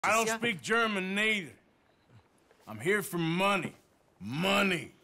I don't speak German neither. I'm here for money. Money.